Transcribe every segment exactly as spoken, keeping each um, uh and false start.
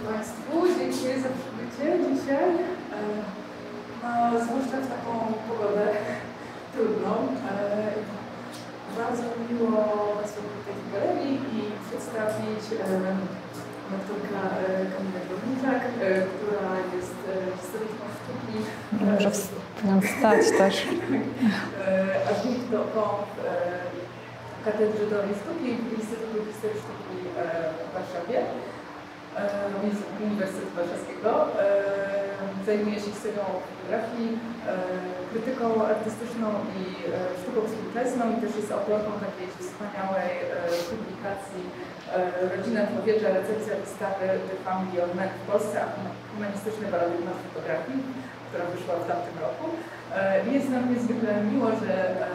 Państwu, dziękuję za przybycie dzisiaj. No, zwłaszcza w taką pogodę trudną. Bardzo miło Państwu tutaj w galerii i przedstawić doktorka Kamilę Górniczak, która jest historyczką sztuki. Może nam wstać też. Adjunktoką Katedry Dolnej Sztuki Instytutu Historii Sztuki w Warszawie, Uniwersytetu Warszawskiego. Zajmuje się historią fotografii, krytyką artystyczną i sztuką współczesną i też jest autorką takiej wspaniałej publikacji Rodzina Człowiecza, recenzja wystawy The Family of Men w Polsce, a humanistyczny paradygmat fotografii, która wyszła w tamtym roku. Jest nam niezwykle miło, że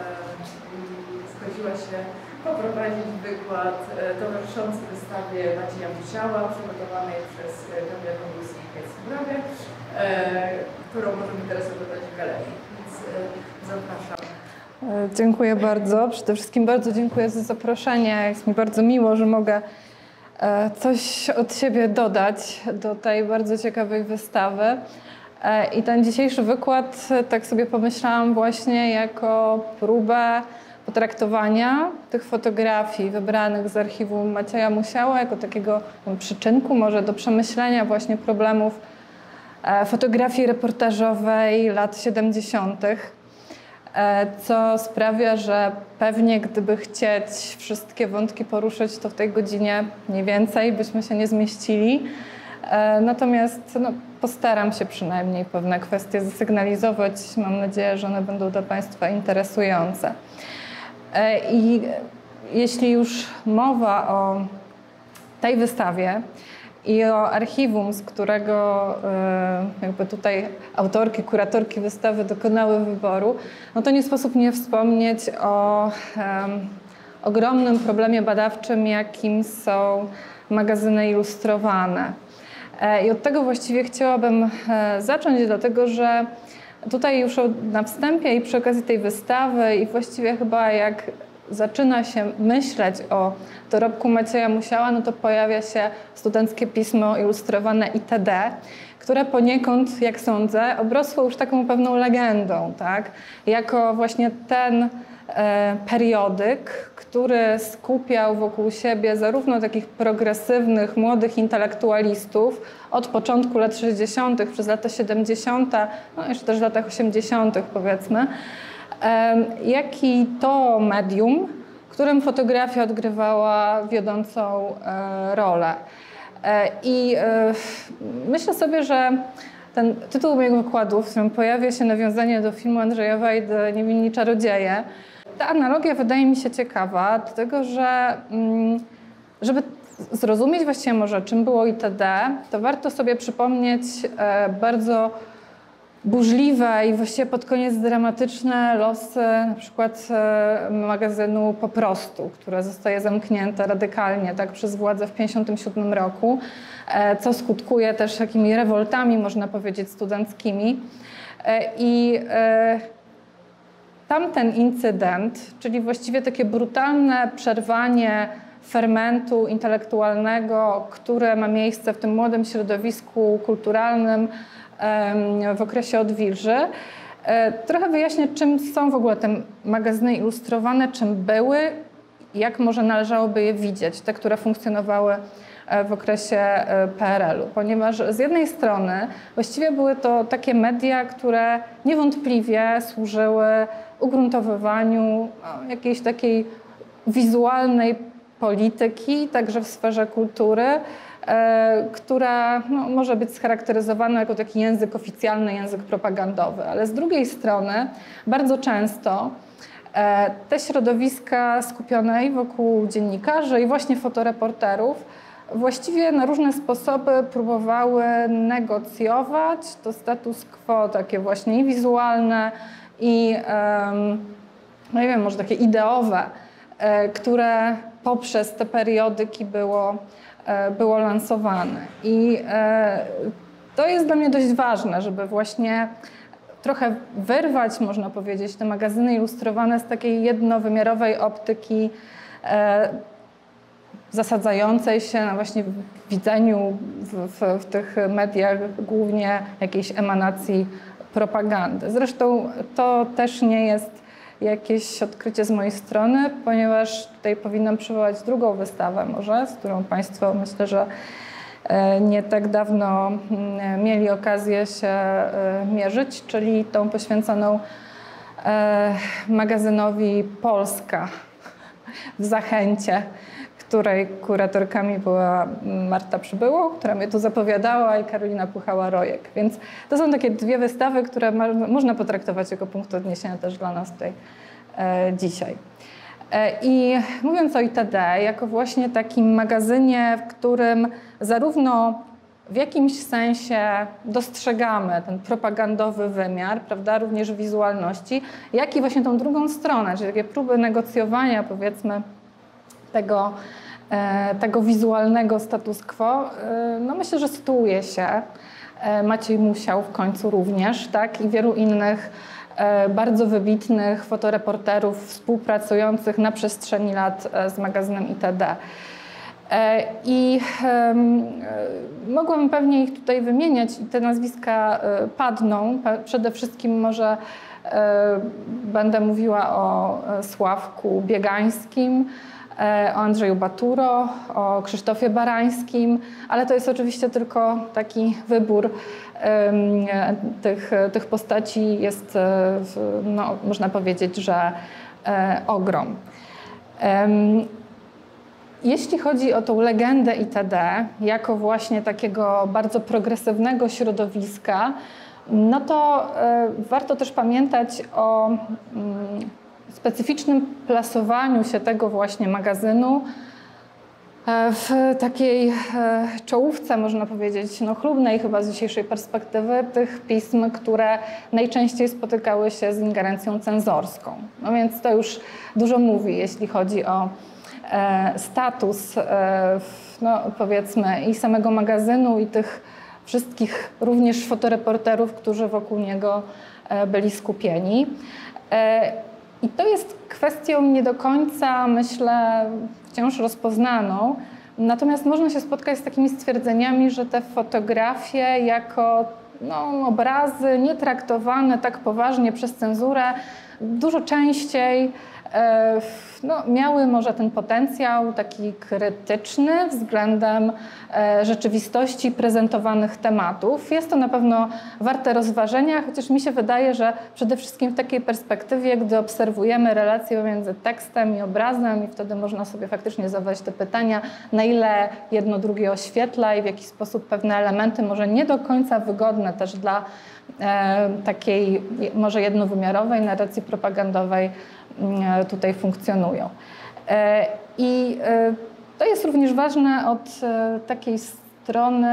zgodziła się poprowadzić wykład towarzyszący wystawie Macieja Musiała, przygotowanej przez Kamilę Konwulsję i Kajskę, którą możemy teraz oglądać w galerii, więc zapraszam. Dziękuję bardzo. Przede wszystkim bardzo dziękuję za zaproszenie. Jest mi bardzo miło, że mogę coś od siebie dodać do tej bardzo ciekawej wystawy. I ten dzisiejszy wykład, tak sobie pomyślałam, właśnie jako próbę potraktowania tych fotografii wybranych z archiwum Macieja Musiała jako takiego przyczynku może do przemyślenia właśnie problemów fotografii reportażowej lat siedemdziesiątych, co sprawia, że pewnie gdyby chcieć wszystkie wątki poruszyć, to w tej godzinie mniej więcej byśmy się nie zmieścili. Natomiast no, postaram się przynajmniej pewne kwestie zasygnalizować. Mam nadzieję, że one będą dla Państwa interesujące. I jeśli już mowa o tej wystawie i o archiwum, z którego jakby tutaj autorki, kuratorki wystawy dokonały wyboru, no to nie sposób nie wspomnieć o um, ogromnym problemie badawczym, jakim są magazyny ilustrowane. I od tego właściwie chciałabym zacząć, dlatego że tutaj już na wstępie i przy okazji tej wystawy i właściwie chyba jak zaczyna się myśleć o dorobku Macieja Musiała, no to pojawia się studenckie pismo ilustrowane itd., które poniekąd, jak sądzę, obrosło już taką pewną legendą, tak? Jako właśnie ten e, periodyk, który skupiał wokół siebie zarówno takich progresywnych, młodych intelektualistów od początku lat sześćdziesiątych przez lata siedemdziesiąte, no jeszcze też w latach osiemdziesiątych powiedzmy, jak i to medium, w którym fotografia odgrywała wiodącą rolę. I myślę sobie, że ten tytuł mojego wykładu, w którym pojawia się nawiązanie do filmu Andrzeja Wajdy Niewinni Czarodzieje, ta analogia wydaje mi się ciekawa, dlatego że żeby zrozumieć właściwie może, czym było itd., to warto sobie przypomnieć bardzo burzliwe i właściwie pod koniec dramatyczne losy na przykład magazynu Po prostu, które zostaje zamknięte radykalnie tak, przez władzę w tysiąc dziewięćset pięćdziesiątym siódmym roku, co skutkuje też takimi rewoltami, można powiedzieć, studenckimi. I tamten incydent, czyli właściwie takie brutalne przerwanie fermentu intelektualnego, które ma miejsce w tym młodym środowisku kulturalnym w okresie odwilży. Trochę wyjaśnię, czym są w ogóle te magazyny ilustrowane, czym były, jak może należałoby je widzieć, te, które funkcjonowały w okresie P R L u. Ponieważ z jednej strony właściwie były to takie media, które niewątpliwie służyły ugruntowywaniu jakiejś takiej wizualnej polityki, także w sferze kultury, która no, może być scharakteryzowana jako taki język oficjalny, język propagandowy. Ale z drugiej strony bardzo często te środowiska skupione wokół dziennikarzy i właśnie fotoreporterów właściwie na różne sposoby próbowały negocjować to status quo takie właśnie i wizualne i no nie wiem, może takie ideowe, które poprzez te periodyki było było lansowane. I to jest dla mnie dość ważne, żeby właśnie trochę wyrwać, można powiedzieć, te magazyny ilustrowane z takiej jednowymiarowej optyki zasadzającej się na właśnie widzeniu w, w, w tych mediach głównie jakiejś emanacji propagandy. Zresztą to też nie jest jakieś odkrycie z mojej strony, ponieważ tutaj powinnam przywołać drugą wystawę może, z którą Państwo myślę, że nie tak dawno mieli okazję się mierzyć, czyli tą poświęconą magazynowi Polska w Zachęcie, której kuratorkami była Marta Przybyło, która mnie tu zapowiadała, i Karolina Puchała-Rojek. Więc to są takie dwie wystawy, które ma, można potraktować jako punkt odniesienia też dla nas tutaj e, dzisiaj. E, I mówiąc o I T D, jako właśnie takim magazynie, w którym zarówno w jakimś sensie dostrzegamy ten propagandowy wymiar, prawda, również wizualności, jak i właśnie tą drugą stronę, czyli takie próby negocjowania, powiedzmy, tego, tego wizualnego status quo, no myślę, że sytuuje się. Maciej Musiał w końcu również, tak, i wielu innych bardzo wybitnych fotoreporterów współpracujących na przestrzeni lat z magazynem I T D. I um, mogłabym pewnie ich tutaj wymieniać i te nazwiska padną. Przede wszystkim może um, będę mówiła o Sławku Biegańskim, o Andrzeju Baturo, o Krzysztofie Barańskim, ale to jest oczywiście tylko taki wybór um, tych, tych postaci, jest, no, można powiedzieć, że um, ogrom. Um, Jeśli chodzi o tą legendę I T D, jako właśnie takiego bardzo progresywnego środowiska, no to y, warto też pamiętać o y, specyficznym plasowaniu się tego właśnie magazynu y, w takiej y, czołówce, można powiedzieć, no chlubnej chyba z dzisiejszej perspektywy, tych pism, które najczęściej spotykały się z ingerencją cenzorską. No więc to już dużo mówi, jeśli chodzi o status, no powiedzmy, i samego magazynu, i tych wszystkich również fotoreporterów, którzy wokół niego byli skupieni. I to jest kwestią nie do końca, myślę, wciąż rozpoznaną. Natomiast można się spotkać z takimi stwierdzeniami, że te fotografie jako no, obrazy nietraktowane tak poważnie przez cenzurę dużo częściej no, miały może ten potencjał taki krytyczny względem rzeczywistości prezentowanych tematów. Jest to na pewno warte rozważenia, chociaż mi się wydaje, że przede wszystkim w takiej perspektywie, gdy obserwujemy relacje pomiędzy tekstem i obrazem, i wtedy można sobie faktycznie zadać te pytania, na ile jedno drugie oświetla i w jaki sposób pewne elementy może nie do końca wygodne też dla e, takiej może jednowymiarowej narracji propagandowej tutaj funkcjonują. I to jest również ważne od takiej strony,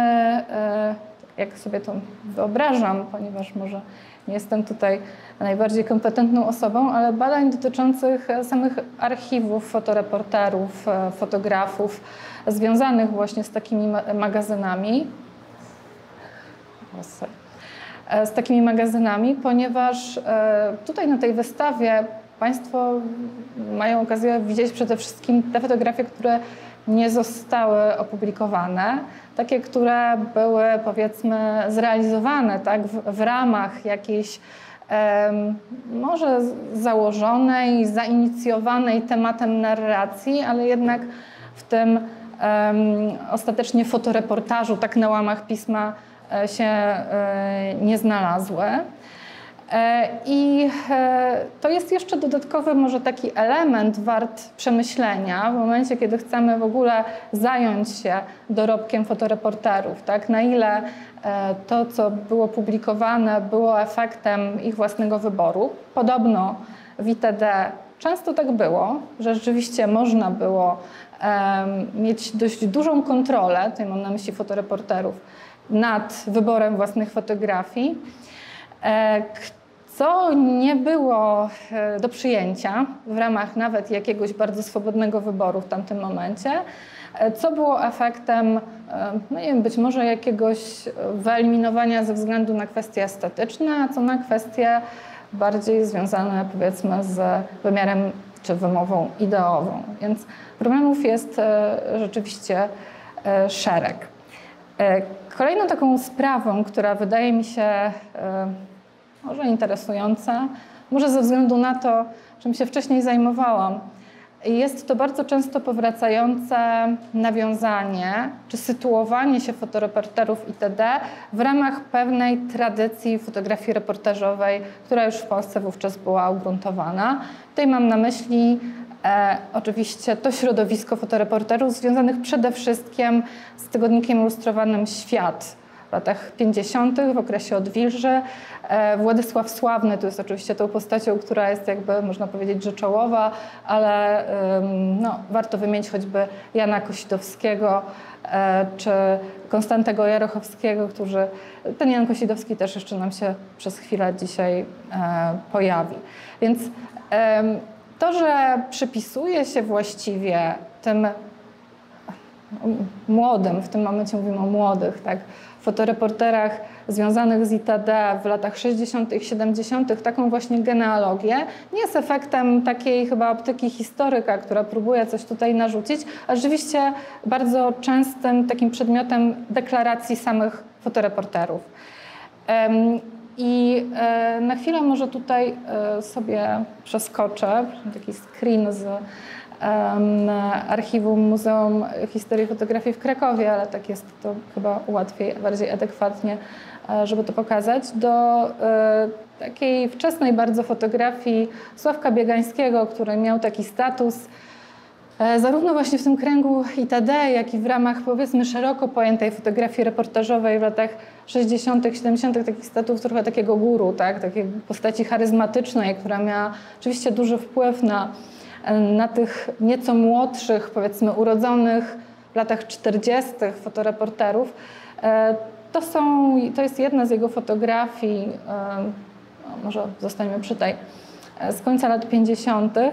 jak sobie to wyobrażam, ponieważ może nie jestem tutaj najbardziej kompetentną osobą, ale badań dotyczących samych archiwów fotoreporterów, fotografów związanych właśnie z takimi magazynami. Z takimi magazynami, ponieważ tutaj na tej wystawie Państwo mają okazję widzieć przede wszystkim te fotografie, które nie zostały opublikowane, takie, które były, powiedzmy, zrealizowane tak, w, w ramach jakiejś um, może założonej, zainicjowanej tematem narracji, ale jednak w tym um, ostatecznie fotoreportażu, tak na łamach pisma, się um, nie znalazły. I to jest jeszcze dodatkowy może taki element wart przemyślenia w momencie, kiedy chcemy w ogóle zająć się dorobkiem fotoreporterów, tak? Na ile to, co było publikowane, było efektem ich własnego wyboru. Podobno w I T D często tak było, że rzeczywiście można było mieć dość dużą kontrolę, tutaj mam na myśli fotoreporterów, nad wyborem własnych fotografii, co nie było do przyjęcia w ramach nawet jakiegoś bardzo swobodnego wyboru w tamtym momencie, co było efektem, no nie wiem, być może jakiegoś wyeliminowania ze względu na kwestie estetyczne, a co na kwestie bardziej związane, powiedzmy, z wymiarem czy wymową ideową. Więc problemów jest rzeczywiście szereg. Kolejną taką sprawą, która wydaje mi się może interesująca, może ze względu na to, czym się wcześniej zajmowałam, jest to bardzo często powracające nawiązanie czy sytuowanie się fotoreporterów itd. w ramach pewnej tradycji fotografii reportażowej, która już w Polsce wówczas była ugruntowana. Tutaj mam na myśli e, oczywiście to środowisko fotoreporterów związanych przede wszystkim z tygodnikiem ilustrowanym Świat w latach pięćdziesiątych, w okresie odwilży. Władysław Sławny to jest oczywiście tą postacią, która jest jakby, można powiedzieć, że czołowa, ale no, warto wymienić choćby Jana Kosidowskiego czy Konstantego Jarochowskiego, którzy, ten Jan Kosidowski też jeszcze nam się przez chwilę dzisiaj pojawi. Więc to, że przypisuje się właściwie tym młodym, w tym momencie mówimy o młodych, tak, fotoreporterach związanych z I T D w latach sześćdziesiątych, siedemdziesiątych, taką właśnie genealogię, nie jest efektem takiej chyba optyki historyka, która próbuje coś tutaj narzucić, a rzeczywiście bardzo częstym takim przedmiotem deklaracji samych fotoreporterów. I na chwilę może tutaj sobie przeskoczę, taki screen z archiwum Muzeum Historii i Fotografii w Krakowie, ale tak jest to chyba łatwiej, bardziej adekwatnie, żeby to pokazać, do takiej wczesnej bardzo fotografii Sławka Biegańskiego, który miał taki status zarówno właśnie w tym kręgu I T D, jak i w ramach, powiedzmy, szeroko pojętej fotografii reportażowej w latach sześćdziesiątych, siedemdziesiątych, takich statów trochę takiego guru, tak? Takiej postaci charyzmatycznej, która miała oczywiście duży wpływ na na tych nieco młodszych, powiedzmy urodzonych w latach czterdziestych fotoreporterów. To, są, to jest jedna z jego fotografii, może zostańmy przy tej, z końca lat pięćdziesiątych,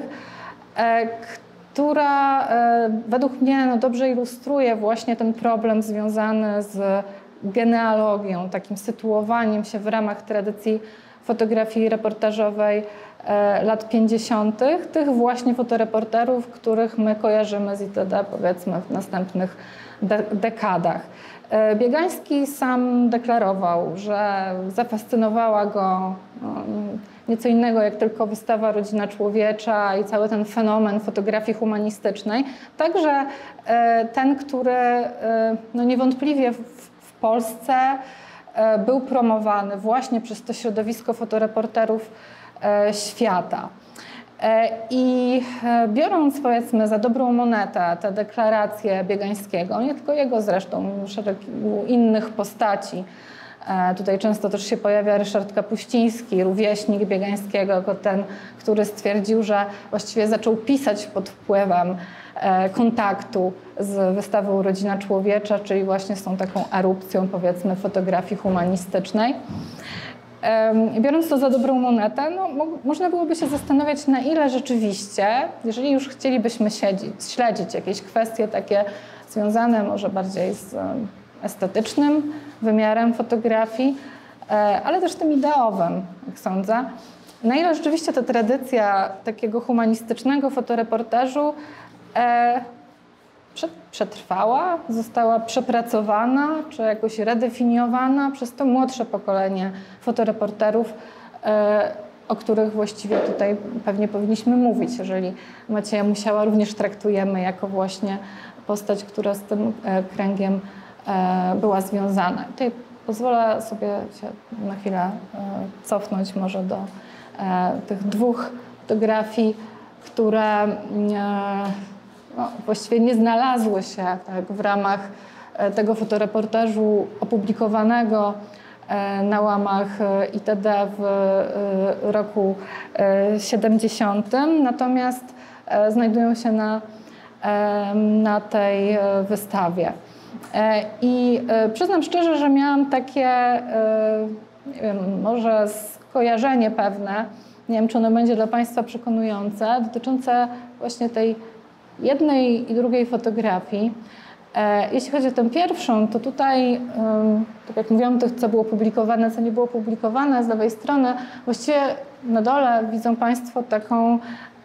która według mnie no, dobrze ilustruje właśnie ten problem związany z genealogią, takim sytuowaniem się w ramach tradycji fotografii reportażowej lat pięćdziesiątych, tych właśnie fotoreporterów, których my kojarzymy z I T D, powiedzmy, w następnych de dekadach. Biegański sam deklarował, że zafascynowała go no, nieco innego jak tylko wystawa Rodzina Człowiecza i cały ten fenomen fotografii humanistycznej. Także ten, który no, niewątpliwie w, w Polsce był promowany właśnie przez to środowisko fotoreporterów świata. I biorąc, powiedzmy, za dobrą monetę te deklaracje Biegańskiego, nie tylko jego zresztą, szereg innych postaci, tutaj często też się pojawia Ryszard Kapuściński, rówieśnik Biegańskiego, jako ten, który stwierdził, że właściwie zaczął pisać pod wpływem kontaktu z wystawą Rodzina Człowiecza, czyli właśnie z tą taką erupcją, powiedzmy, fotografii humanistycznej. Biorąc to za dobrą monetę, no, można byłoby się zastanawiać, na ile rzeczywiście, jeżeli już chcielibyśmy siedzieć, śledzić jakieś kwestie takie związane może bardziej z estetycznym wymiarem fotografii, ale też tym ideowym, jak sądzę, na ile rzeczywiście ta tradycja takiego humanistycznego fotoreportażu przetrwała, została przepracowana, czy jakoś redefiniowana przez to młodsze pokolenie fotoreporterów, o których właściwie tutaj pewnie powinniśmy mówić, jeżeli Macieja Musiała również traktujemy jako właśnie postać, która z tym kręgiem była związana. Tutaj pozwolę sobie się na chwilę cofnąć może do tych dwóch fotografii, które no, właściwie nie znalazły się tak, w ramach tego fotoreportażu opublikowanego na łamach I T D w roku siedemdziesiątym, natomiast znajdują się na, na tej wystawie. I przyznam szczerze, że miałam takie, nie wiem, może skojarzenie pewne, nie wiem, czy ono będzie dla Państwa przekonujące, dotyczące właśnie tej jednej i drugiej fotografii. Jeśli chodzi o tę pierwszą, to tutaj, tak jak mówiłam, to co było publikowane, co nie było publikowane, z lewej strony, właściwie na dole widzą Państwo taką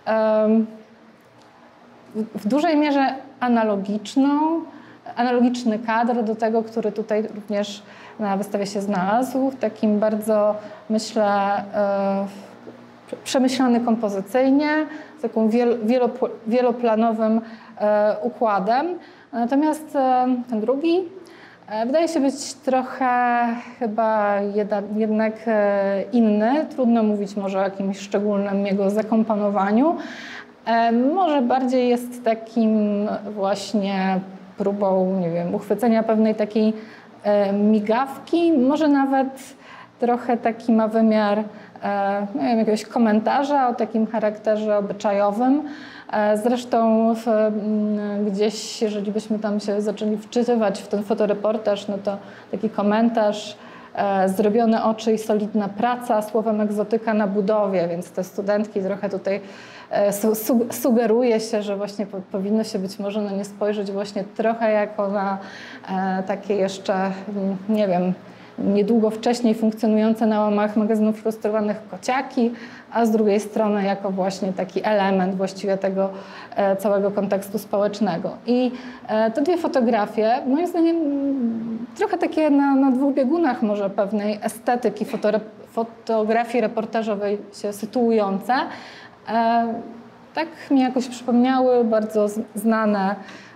w dużej mierze analogiczną, analogiczny kadr do tego, który tutaj również na wystawie się znalazł, takim bardzo, myślę, przemyślany kompozycyjnie, z taką wieloplanowym układem. Natomiast ten drugi wydaje się być trochę chyba jednak inny. Trudno mówić może o jakimś szczególnym jego zakomponowaniu. Może bardziej jest takim właśnie próbą, nie wiem, uchwycenia pewnej takiej migawki, może nawet trochę taki ma wymiar nie wiem, jakiegoś komentarza o takim charakterze obyczajowym. Zresztą w, gdzieś, jeżeli byśmy tam się zaczęli wczytywać w ten fotoreportaż, no to taki komentarz, zrobione oczy i solidna praca, słowem egzotyka na budowie, więc te studentki trochę tutaj su sugeruje się, że właśnie po, powinno się być może na nie spojrzeć właśnie trochę jako na e, takie jeszcze, nie wiem, niedługo wcześniej funkcjonujące na łamach magazynów ilustrowanych kociaki, a z drugiej strony jako właśnie taki element właściwie tego e, całego kontekstu społecznego. I e, te dwie fotografie, moim zdaniem trochę takie na, na dwóch biegunach może pewnej estetyki fotore, fotografii reportażowej się sytuujące, e, tak mi jakoś przypomniały bardzo znane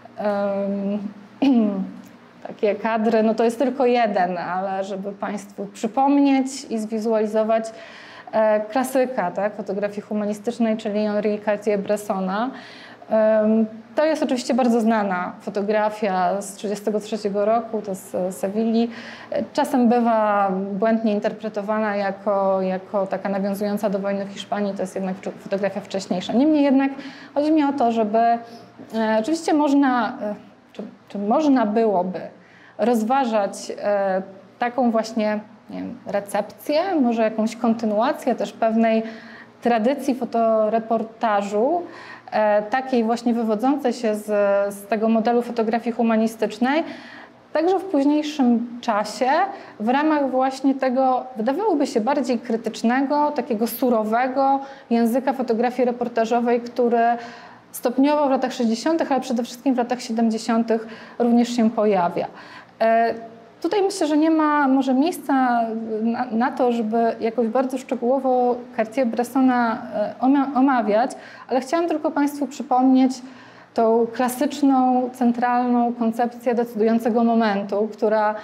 um, takie kadry, no to jest tylko jeden, ale żeby Państwu przypomnieć i zwizualizować e, klasyka, tak, fotografii humanistycznej, czyli Henri Cartier-Bressona. Um, to jest oczywiście bardzo znana fotografia z tysiąc dziewięćset trzydziestego trzeciego roku, to z Sewilli. Czasem bywa błędnie interpretowana jako, jako taka nawiązująca do wojny w Hiszpanii, to jest jednak fotografia wcześniejsza. Niemniej jednak chodzi mi o to, żeby e, oczywiście można, e, czy, czy można byłoby rozważać e, taką właśnie, nie wiem, recepcję, może jakąś kontynuację też pewnej tradycji fotoreportażu, e, takiej właśnie wywodzącej się z, z tego modelu fotografii humanistycznej, także w późniejszym czasie w ramach właśnie tego, wydawałoby się, bardziej krytycznego, takiego surowego języka fotografii reportażowej, który stopniowo w latach sześćdziesiątych, ale przede wszystkim w latach siedemdziesiątych również się pojawia. E, tutaj myślę, że nie ma może miejsca na, na to, żeby jakoś bardzo szczegółowo Cartier-Bressona omawiać, ale chciałam tylko Państwu przypomnieć tą klasyczną, centralną koncepcję decydującego momentu, która,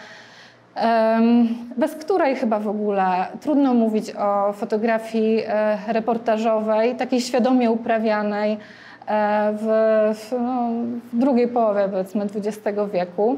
bez której chyba w ogóle trudno mówić o fotografii reportażowej, takiej świadomie uprawianej w, w, no, w drugiej połowie, powiedzmy, dwudziestego wieku.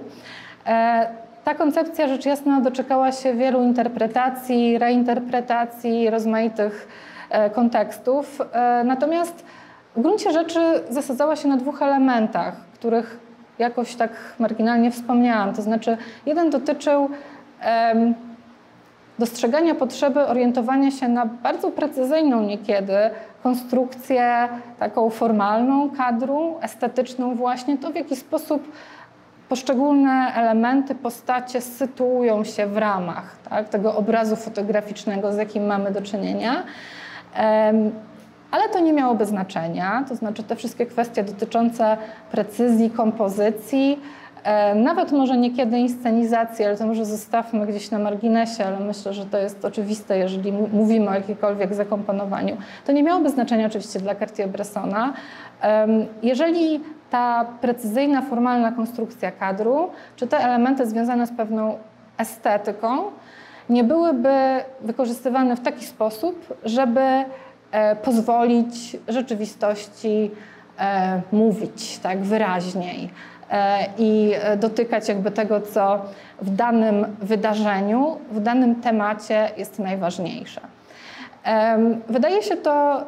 Ta koncepcja rzecz jasna doczekała się wielu interpretacji, reinterpretacji, rozmaitych kontekstów. Natomiast w gruncie rzeczy zasadzała się na dwóch elementach, których jakoś tak marginalnie wspomniałam. To znaczy, jeden dotyczył um, dostrzegania potrzeby orientowania się na bardzo precyzyjną niekiedy konstrukcję taką formalną kadru, estetyczną właśnie, to w jaki sposób poszczególne elementy, postacie sytuują się w ramach, tak, tego obrazu fotograficznego, z jakim mamy do czynienia. Um, Ale to nie miałoby znaczenia, to znaczy te wszystkie kwestie dotyczące precyzji, kompozycji, e, nawet może niekiedy inscenizacji, ale to może zostawmy gdzieś na marginesie, ale myślę, że to jest oczywiste, jeżeli mówimy o jakimkolwiek zakomponowaniu. To nie miałoby znaczenia oczywiście dla Cartier-Bressona. E, jeżeli ta precyzyjna, formalna konstrukcja kadru, czy te elementy związane z pewną estetyką nie byłyby wykorzystywane w taki sposób, żeby pozwolić rzeczywistości e, mówić tak wyraźniej e, i dotykać jakby tego, co w danym wydarzeniu, w danym temacie jest najważniejsze. E, wydaje się to e,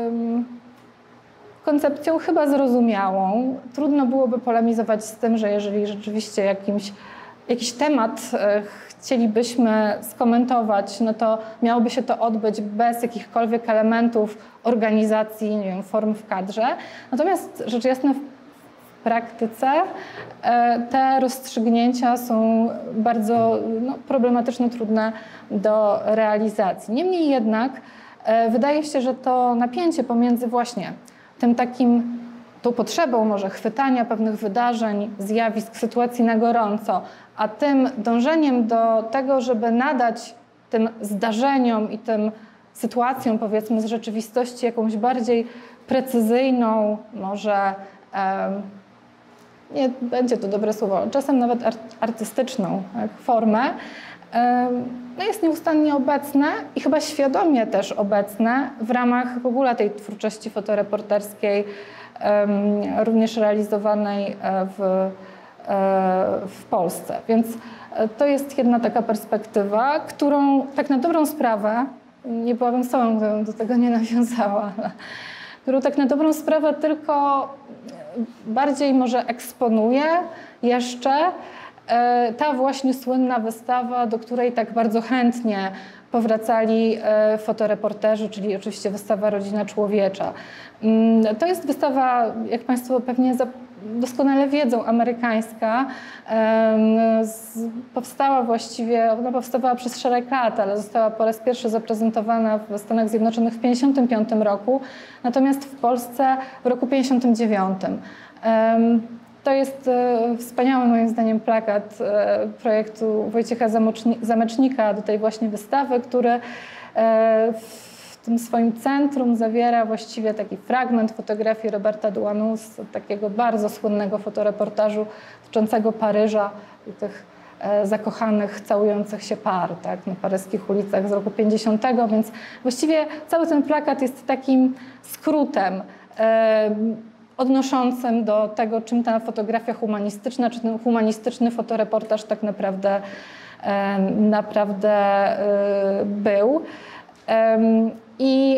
koncepcją chyba zrozumiałą. Trudno byłoby polemizować z tym, że jeżeli rzeczywiście jakimś, jakiś temat e, chcielibyśmy skomentować, no to miałoby się to odbyć bez jakichkolwiek elementów organizacji, nie wiem, form w kadrze. Natomiast rzecz jasna w praktyce te rozstrzygnięcia są bardzo no, problematyczne, trudne do realizacji. Niemniej jednak wydaje się, że to napięcie pomiędzy właśnie tym takim, tą potrzebą może chwytania pewnych wydarzeń, zjawisk, sytuacji na gorąco, a tym dążeniem do tego, żeby nadać tym zdarzeniom i tym sytuacjom, powiedzmy, z rzeczywistości jakąś bardziej precyzyjną, może um, nie będzie to dobre słowo, czasem nawet artystyczną tak, formę, no jest nieustannie obecne i chyba świadomie też obecne w ramach w ogóle tej twórczości fotoreporterskiej, również realizowanej w, w Polsce. Więc to jest jedna taka perspektywa, którą tak na dobrą sprawę, nie byłabym sobą, gdybym do tego nie nawiązała, ale którą tak na dobrą sprawę tylko bardziej może eksponuje jeszcze ta właśnie słynna wystawa, do której tak bardzo chętnie powracali fotoreporterzy, czyli oczywiście wystawa Rodzina Człowiecza. To jest wystawa, jak Państwo pewnie doskonale wiedzą, amerykańska. Powstała właściwie, ona powstawała przez szereg lat, ale została po raz pierwszy zaprezentowana w Stanach Zjednoczonych w tysiąc dziewięćset pięćdziesiątym piątym roku, natomiast w Polsce w roku tysiąc dziewięćset pięćdziesiątym dziewiątym. To jest wspaniały moim zdaniem plakat projektu Wojciecha Zamecznika do tej właśnie wystawy, który w tym swoim centrum zawiera właściwie taki fragment fotografii Roberta Duanus, takiego bardzo słynnego fotoreportażu dotyczącego Paryża i tych zakochanych, całujących się par tak, na paryskich ulicach z roku pięćdziesiątego, więc właściwie cały ten plakat jest takim skrótem odnoszącym do tego, czym ta fotografia humanistyczna, czy ten humanistyczny fotoreportaż tak naprawdę, naprawdę był. I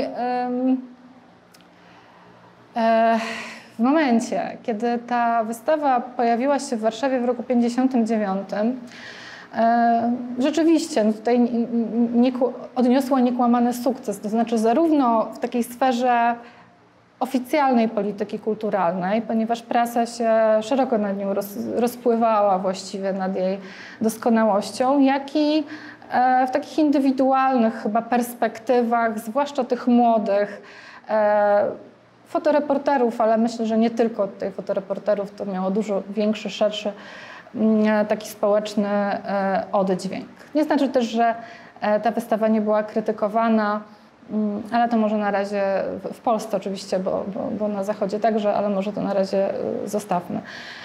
w momencie, kiedy ta wystawa pojawiła się w Warszawie w roku pięćdziesiątym dziewiątym, rzeczywiście no tutaj nie, odniosła niekłamany sukces, to znaczy zarówno w takiej sferze oficjalnej polityki kulturalnej, ponieważ prasa się szeroko nad nią roz, rozpływała właściwie nad jej doskonałością, jak i w takich indywidualnych chyba perspektywach, zwłaszcza tych młodych fotoreporterów, ale myślę, że nie tylko tych fotoreporterów, to miało dużo większy, szerszy taki społeczny oddźwięk. Nie znaczy też, że ta wystawa nie była krytykowana, ale to może na razie, w Polsce oczywiście, bo, bo, bo na Zachodzie także, ale może to na razie zostawmy.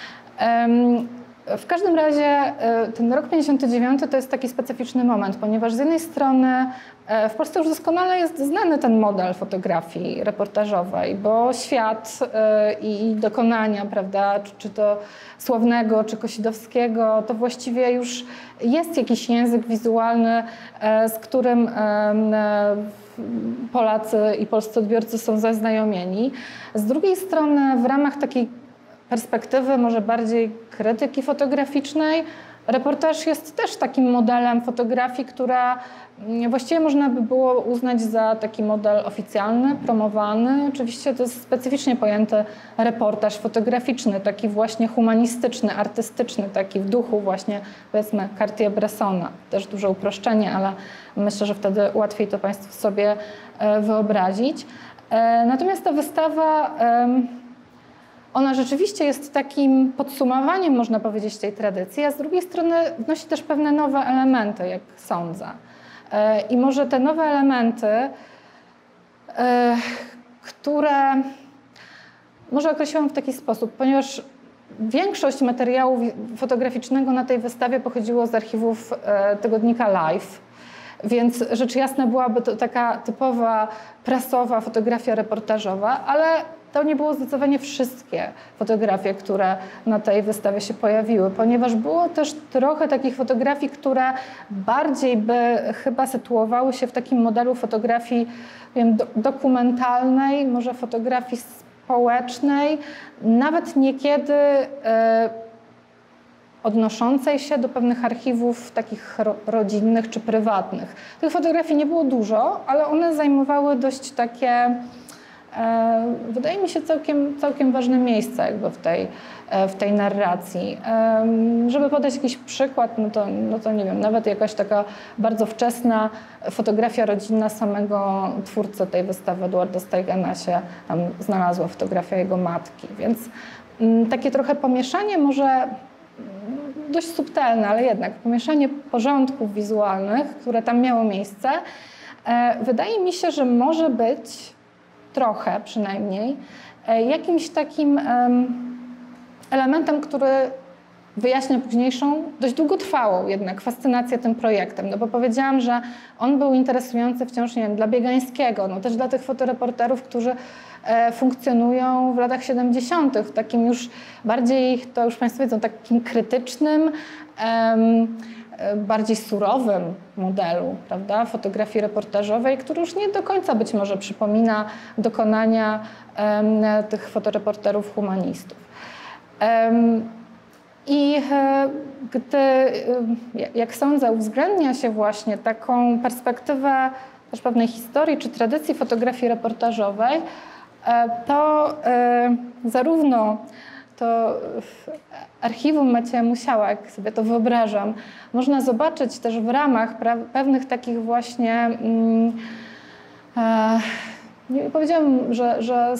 W każdym razie ten rok pięćdziesiąty dziewiąty to jest taki specyficzny moment, ponieważ z jednej strony w Polsce już doskonale jest znany ten model fotografii reportażowej, bo świat i dokonania, prawda, czy, czy to Słownego, czy Kosidowskiego, to właściwie już jest jakiś język wizualny, z którym Polacy i polscy odbiorcy są zaznajomieni. Z drugiej strony w ramach takiej perspektywy może bardziej krytyki fotograficznej, reportaż jest też takim modelem fotografii, która właściwie można by było uznać za taki model oficjalny, promowany. Oczywiście to jest specyficznie pojęty reportaż fotograficzny, taki właśnie humanistyczny, artystyczny, taki w duchu właśnie powiedzmy Cartier-Bressona. Też duże uproszczenie, ale myślę, że wtedy łatwiej to Państwu sobie wyobrazić. Natomiast ta wystawa, ona rzeczywiście jest takim podsumowaniem, można powiedzieć, tej tradycji, a z drugiej strony wnosi też pewne nowe elementy, jak sądzę. I może te nowe elementy, które może określiłam w taki sposób, ponieważ większość materiału fotograficznego na tej wystawie pochodziło z archiwów tygodnika Life, więc rzecz jasna byłaby to taka typowa prasowa fotografia reportażowa, ale to nie było zdecydowanie wszystkie fotografie, które na tej wystawie się pojawiły, ponieważ było też trochę takich fotografii, które bardziej by chyba sytuowały się w takim modelu fotografii, wiem, do, dokumentalnej, może fotografii społecznej, nawet niekiedy e, odnoszącej się do pewnych archiwów takich ro, rodzinnych czy prywatnych. Tych fotografii nie było dużo, ale one zajmowały dość takie wydaje mi się całkiem, całkiem ważne miejsce jakby w tej, w tej narracji. Żeby podać jakiś przykład, no to, no to nie wiem, nawet jakaś taka bardzo wczesna fotografia rodzinna samego twórcy tej wystawy, Edwarda Steigena, się tam znalazła, fotografia jego matki, więc takie trochę pomieszanie może dość subtelne, ale jednak pomieszanie porządków wizualnych, które tam miało miejsce, wydaje mi się, że może być trochę przynajmniej jakimś takim elementem, który wyjaśnia późniejszą, dość długotrwałą jednak fascynację tym projektem, no bo powiedziałam, że on był interesujący wciąż, nie wiem, dla Biegańskiego, no też dla tych fotoreporterów, którzy e, funkcjonują w latach siedemdziesiątych, w takim już bardziej, to już Państwo wiedzą, takim krytycznym, em, bardziej surowym modelu, prawda, fotografii reportażowej, który już nie do końca być może przypomina dokonania em, tych fotoreporterów humanistów. Em, I gdy, jak sądzę, uwzględnia się właśnie taką perspektywę też pewnej historii czy tradycji fotografii reportażowej, to zarówno to w archiwum Macieja Musiała, jak sobie to wyobrażam, można zobaczyć też w ramach pewnych takich właśnie, nie powiedziałam, że, że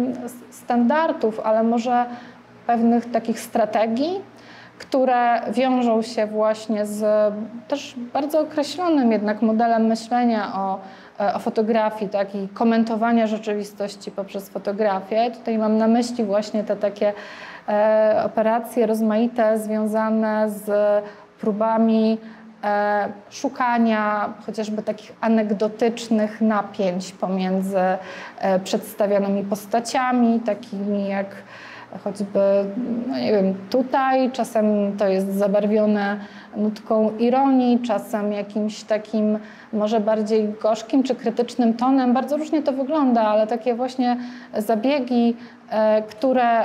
standardów, ale może pewnych takich strategii, które wiążą się właśnie z też bardzo określonym jednak modelem myślenia o, o fotografii, tak, i komentowania rzeczywistości poprzez fotografię. Tutaj mam na myśli właśnie te takie e, operacje rozmaite związane z próbami e, szukania chociażby takich anegdotycznych napięć pomiędzy e, przedstawianymi postaciami, takimi jak choćby, no nie wiem, tutaj, czasem to jest zabarwione nutką ironii, czasem jakimś takim może bardziej gorzkim czy krytycznym tonem. Bardzo różnie to wygląda, ale takie właśnie zabiegi, e, które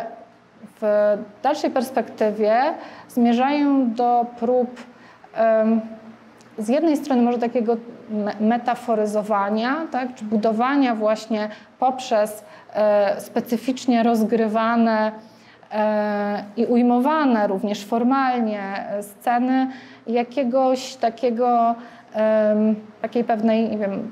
w dalszej perspektywie zmierzają do prób e, z jednej strony może takiego metaforyzowania, tak, czy budowania właśnie poprzez e, specyficznie rozgrywane e, i ujmowane również formalnie sceny jakiegoś takiego, e, takiej pewnej, nie wiem,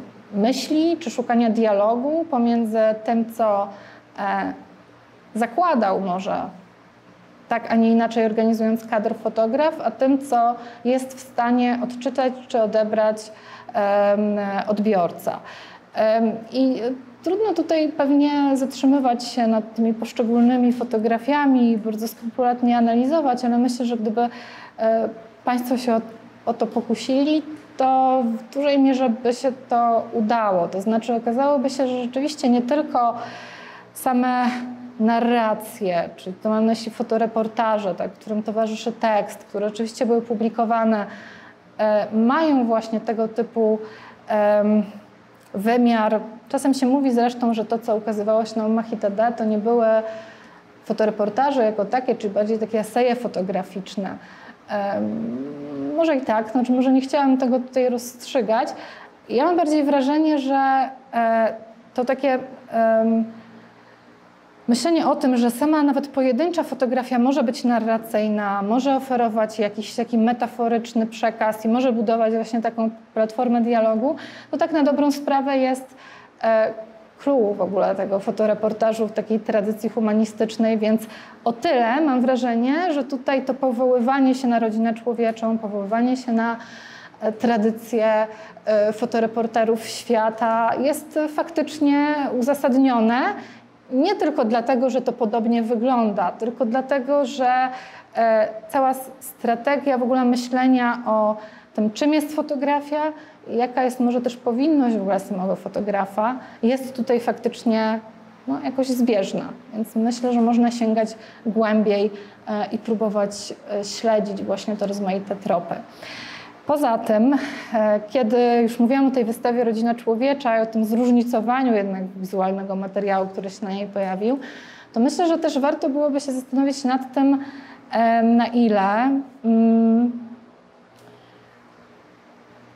myśli czy szukania dialogu pomiędzy tym, co e, zakładał może tak, a nie inaczej organizując kadr fotograf, a tym, co jest w stanie odczytać czy odebrać um, odbiorca. Um, I trudno tutaj pewnie zatrzymywać się nad tymi poszczególnymi fotografiami i bardzo skrupulatnie analizować, ale myślę, że gdyby e, Państwo się o, o to pokusili, to w dużej mierze by się to udało. To znaczy okazałoby się, że rzeczywiście nie tylko same narracje, czyli to mam na myśli fotoreportaże, tak, którym towarzyszy tekst, które oczywiście były publikowane, e, mają właśnie tego typu e, wymiar. Czasem się mówi zresztą, że to, co ukazywało się na umach I T D, to nie były fotoreportaże jako takie, czyli bardziej takie eseje fotograficzne. E, może i tak, znaczy może nie chciałam tego tutaj rozstrzygać. Ja mam bardziej wrażenie, że e, to takie e, myślenie o tym, że sama nawet pojedyncza fotografia może być narracyjna, może oferować jakiś taki metaforyczny przekaz i może budować właśnie taką platformę dialogu, to tak na dobrą sprawę jest e, clue w ogóle tego fotoreportażu w takiej tradycji humanistycznej, więc o tyle mam wrażenie, że tutaj to powoływanie się na rodzinę człowieczą, powoływanie się na e, tradycję e, fotoreporterów świata jest faktycznie uzasadnione. Nie tylko dlatego, że to podobnie wygląda, tylko dlatego, że e, cała strategia w ogóle myślenia o tym, czym jest fotografia, jaka jest może też powinność w ogóle samego fotografa, jest tutaj faktycznie no, jakoś zbieżna. Więc myślę, że można sięgać głębiej e, i próbować e, śledzić właśnie te rozmaite tropy. Poza tym, kiedy już mówiłam o tej wystawie Rodzina Człowiecza i o tym zróżnicowaniu jednak wizualnego materiału, który się na niej pojawił, to myślę, że też warto byłoby się zastanowić nad tym, na ile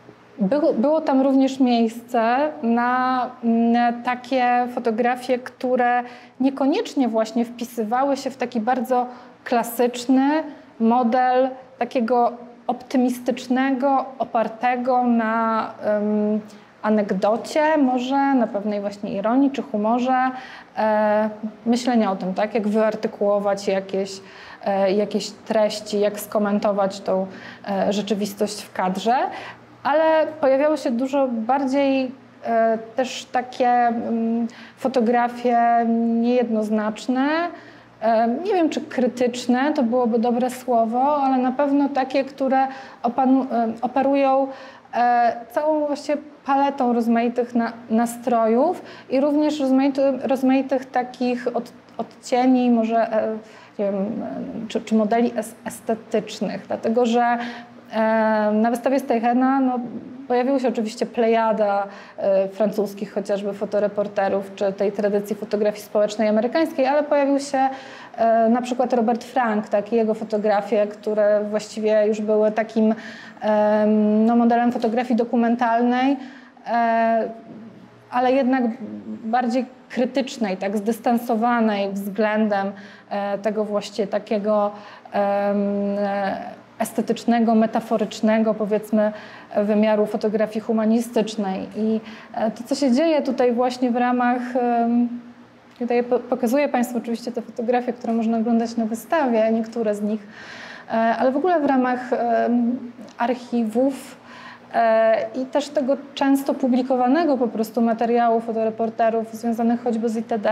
Było, było tam również miejsce na, na takie fotografie, które niekoniecznie właśnie wpisywały się w taki bardzo klasyczny model takiego optymistycznego, opartego na um, anegdocie może, na pewnej właśnie ironii czy humorze, e, myślenia o tym, tak, jak wyartykułować jakieś, e, jakieś treści, jak skomentować tą e, rzeczywistość w kadrze, ale pojawiało się dużo bardziej e, też takie m, fotografie niejednoznaczne, e, nie wiem, czy krytyczne, to byłoby dobre słowo, ale na pewno takie, które opanu, e, operują e, całą właściwie paletą rozmaitych na, nastrojów i również rozmaity, rozmaitych takich od, odcieni, może e, nie wiem, czy, czy modeli estetycznych, dlatego że na wystawie Steichena no, pojawiła się oczywiście plejada e, francuskich chociażby fotoreporterów, czy tej tradycji fotografii społecznej amerykańskiej, ale pojawił się e, na przykład Robert Frank, tak, i jego fotografie, które właściwie już były takim e, no, modelem fotografii dokumentalnej, e, ale jednak bardziej krytycznej, tak, zdystansowanej względem e, tego właściwie takiego e, estetycznego, metaforycznego, powiedzmy, wymiaru fotografii humanistycznej. I to, co się dzieje tutaj właśnie w ramach, tutaj pokazuję Państwu oczywiście te fotografie, które można oglądać na wystawie, niektóre z nich, ale w ogóle w ramach archiwów i też tego często publikowanego po prostu materiału fotoreporterów związanych choćby z I T D,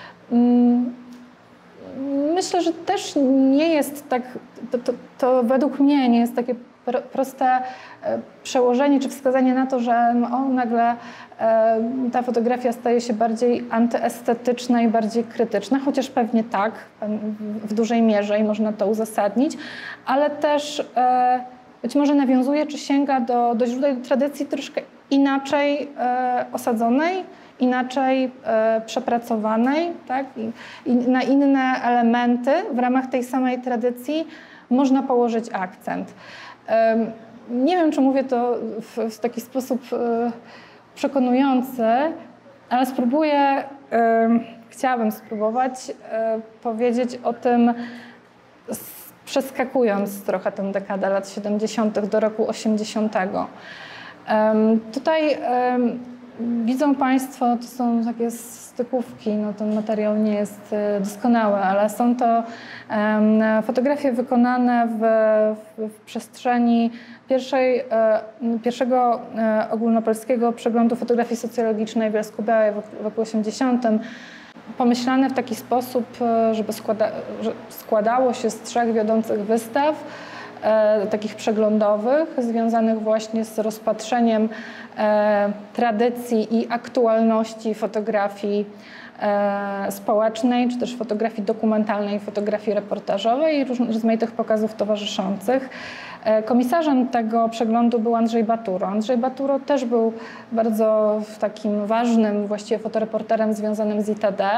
myślę, że też nie jest tak, to, to, to według mnie nie jest takie proste przełożenie czy wskazanie na to, że no, o, nagle e, ta fotografia staje się bardziej antyestetyczna i bardziej krytyczna, chociaż pewnie tak, w, w dużej mierze i można to uzasadnić, ale też e, być może nawiązuje czy sięga do, do źródeł tradycji troszkę inaczej e, osadzonej, inaczej e, przepracowanej, tak? I, i na inne elementy w ramach tej samej tradycji można położyć akcent. E, nie wiem, czy mówię to w, w taki sposób e, przekonujący, ale spróbuję, e, chciałabym spróbować e, powiedzieć o tym, z, przeskakując trochę tę dekadę lat siedemdziesiątych do roku osiemdziesiątego. E, tutaj e, widzą Państwo, to są takie stykówki, no ten materiał nie jest doskonały, ale są to um, fotografie wykonane w, w, w przestrzeni pierwszej, e, pierwszego e, ogólnopolskiego przeglądu fotografii socjologicznej w Bielsku-Białej w roku osiemdziesiątym. Pomyślane w taki sposób, żeby składa, że składało się z trzech wiodących wystaw, E, takich przeglądowych, związanych właśnie z rozpatrzeniem e, tradycji i aktualności fotografii e, społecznej, czy też fotografii dokumentalnej, fotografii reportażowej i rozmaitych pokazów towarzyszących. E, komisarzem tego przeglądu był Andrzej Baturo. Andrzej Baturo też był bardzo takim ważnym właściwie fotoreporterem związanym z I T D.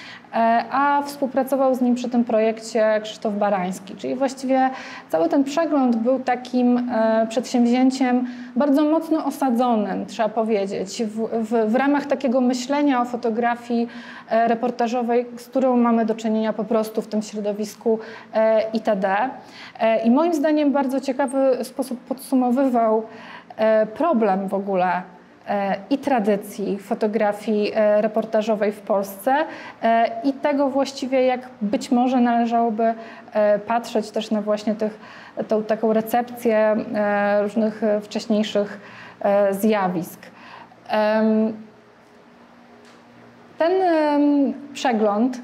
A współpracował z nim przy tym projekcie Krzysztof Barański. Czyli właściwie cały ten przegląd był takim e, przedsięwzięciem bardzo mocno osadzonym, trzeba powiedzieć, w, w, w ramach takiego myślenia o fotografii e, reportażowej, z którą mamy do czynienia po prostu w tym środowisku e, I T D. E, I moim zdaniem bardzo ciekawy sposób podsumowywał e, problem w ogóle i tradycji fotografii reportażowej w Polsce i tego właściwie, jak być może należałoby patrzeć też na właśnie tych, tą taką recepcję różnych wcześniejszych zjawisk. Ten przegląd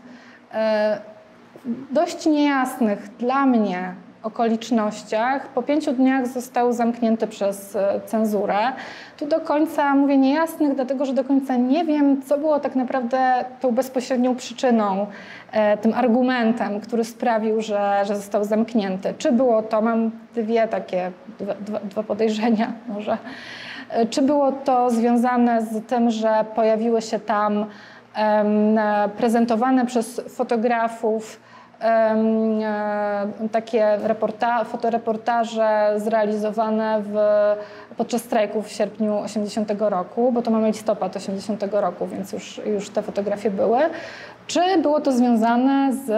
w dość niejasnych dla mnie okolicznościach po pięciu dniach został zamknięty przez cenzurę. Tu do końca mówię niejasnych, dlatego że do końca nie wiem, co było tak naprawdę tą bezpośrednią przyczyną, tym argumentem, który sprawił, że, że został zamknięty. Czy było to, mam dwie takie, dwa, dwa, dwa podejrzenia może, czy było to związane z tym, że pojawiły się tam um, prezentowane przez fotografów takie reporta fotoreportaże zrealizowane w, podczas strajków w sierpniu osiemdziesiątego roku, bo to mamy listopad osiemdziesiątego roku, więc już, już te fotografie były. Czy było to związane z...